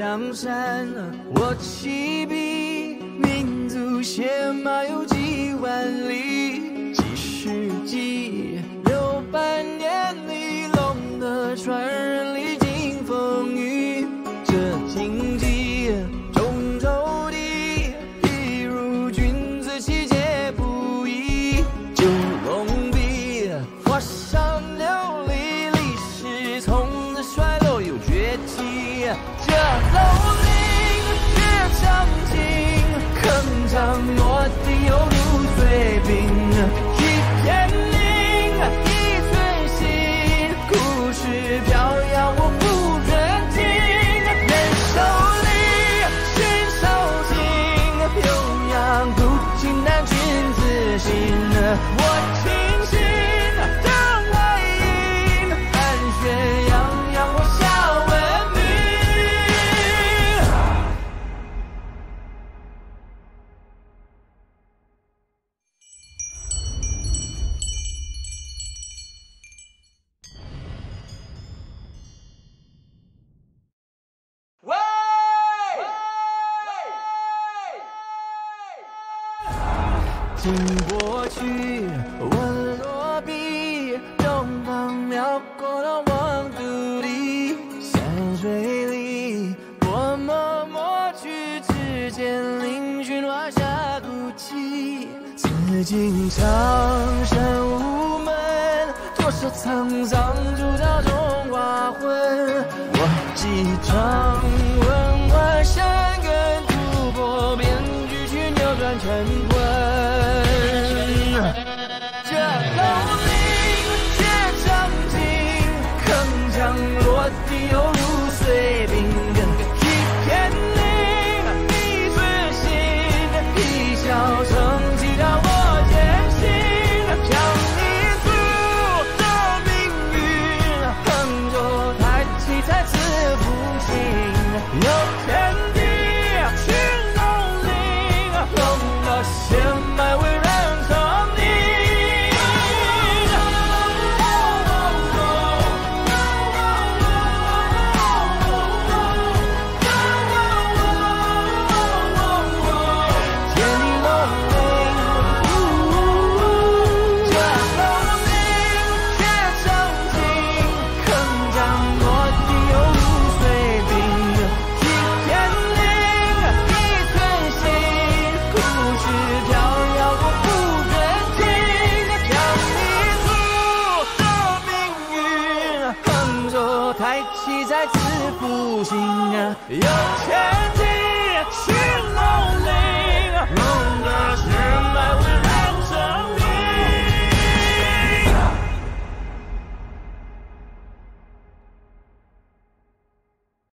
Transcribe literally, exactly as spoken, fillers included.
江山，我起笔，民族写马有几万里，几世纪，六百年里，龙的传人历经风雨，这荆棘中周地，一如君子气节不移，九龙壁，画上流离，历史从此衰落又崛起，这蹂躏却长青，铿锵落地犹如碎冰，一片灵，一寸心，故事飘扬我不准听，人手里寻手情，平阳古今难君子心，我清醒的外音，寒暄洋洋我下文明。喂！经过去，我落笔，东方描过了望都里，山水里，我默默去，指尖嶙峋画下古迹，紫禁长山无门，多少沧桑铸造中华魂，我继承文化山根，突破变局去扭转乾坤，这蹂躏却长青，铿锵落地犹如碎冰，一片灵，一寸心，一笑成疾让我坚信，将你诉的命运，横着太起再次复兴，有天地去龙鳞，龙的血脉为人成泥。太气再次复兴，有天地去龙鳞。